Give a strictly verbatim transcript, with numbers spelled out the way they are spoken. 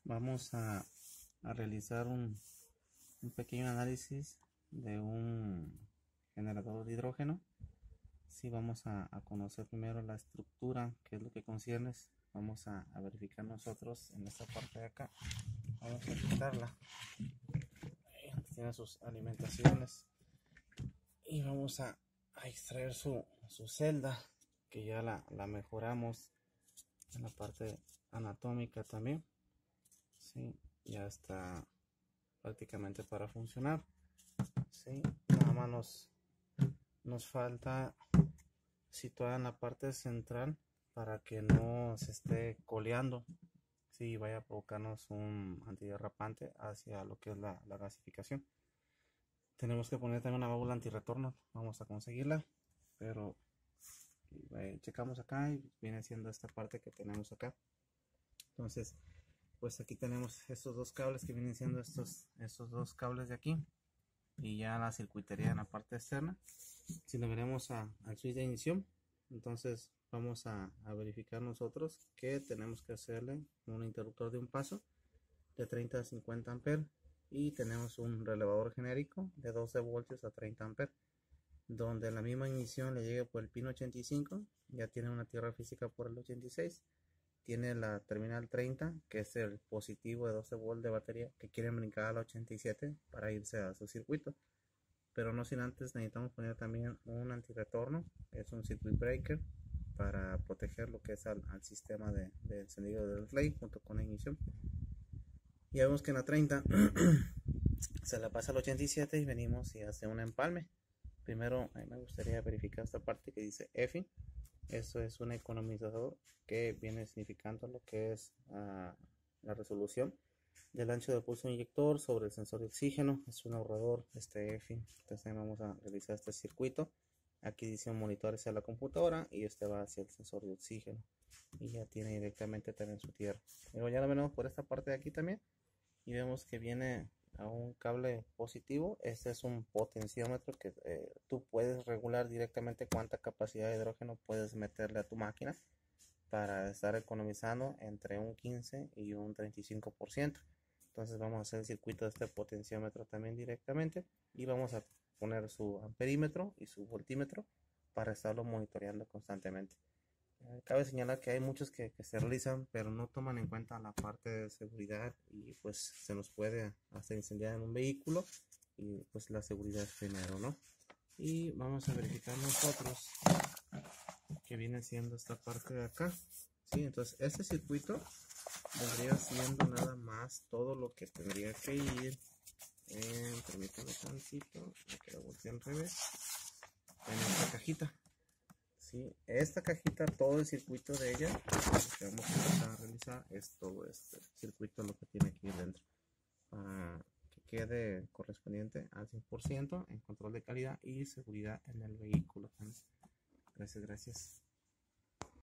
vamos a, a realizar un, un pequeño análisis de un generador de hidrógeno. Si vamos a, a conocer primero la estructura, que es lo que concierne, vamos a, a verificar nosotros en esta parte de acá. Vamos a quitarla, tiene sus alimentaciones, y vamos a, a extraer su, su celda, que ya la, la mejoramos en la parte anatómica también. Sí, ya está prácticamente para funcionar. Sí, nada más nos, nos falta situar en la parte central para que no se esté coleando, si vaya a provocarnos un antiderrapante hacia lo que es la, la gasificación. Tenemos que poner también una válvula antirretorno, vamos a conseguirla, pero eh, checamos acá y viene siendo esta parte que tenemos acá. Entonces, pues aquí tenemos estos dos cables que vienen siendo estos, estos dos cables de aquí, y ya la circuitería en la parte externa. Si le veremos a, al switch de ignición, entonces vamos a, a verificar nosotros que tenemos que hacerle un interruptor de un paso de treinta a cincuenta amperes, y tenemos un relevador genérico de doce voltios a treinta amperes, donde la misma ignición le llegue por el pin ochenta y cinco, ya tiene una tierra física por el ochenta y seis, tiene la terminal treinta, que es el positivo de doce voltios de batería, que quieren brincar a la ochenta y siete para irse a su circuito. Pero no sin antes necesitamos poner también un antirretorno, es un circuit breaker, para proteger lo que es al, al sistema de, de encendido del relay junto con la ignición. Ya vemos que en la treinta se la pasa al ochenta y siete y venimos y hace un empalme. Primero a mí me gustaría verificar esta parte que dice E F I. Eso es un economizador que viene significando lo que es uh, la resolución del ancho del pulso inyector sobre el sensor de oxígeno. Es un ahorrador, este E F I. Entonces vamos a realizar este circuito. Aquí dice un monitor hacia la computadora y este va hacia el sensor de oxígeno, y ya tiene directamente también su tierra. Luego ya lo vemos por esta parte de aquí también, y vemos que viene a un cable positivo. Este es un potenciómetro que eh, tú puedes regular directamente cuánta capacidad de hidrógeno puedes meterle a tu máquina para estar economizando entre un quince y un treinta y cinco por ciento. Entonces vamos a hacer el circuito de este potenciómetro también directamente, y vamos a poner su amperímetro y su voltímetro para estarlo monitoreando constantemente. Eh, cabe señalar que hay muchos que, que se realizan, pero no toman en cuenta la parte de seguridad, y pues se nos puede hasta incendiar en un vehículo, y pues la seguridad es primero, ¿no? Y vamos a verificar nosotros que viene siendo esta parte de acá. Sí, entonces este circuito vendría siendo nada más todo lo que tendría que ir en, permítanme tantito, me quedo volteé al revés, en esta cajita. Sí, esta cajita, todo el circuito de ella, lo que vamos a empezar a realizar es todo este circuito, lo que tiene aquí dentro, para que quede correspondiente al cien por ciento en control de calidad y seguridad en el vehículo. Gracias, gracias.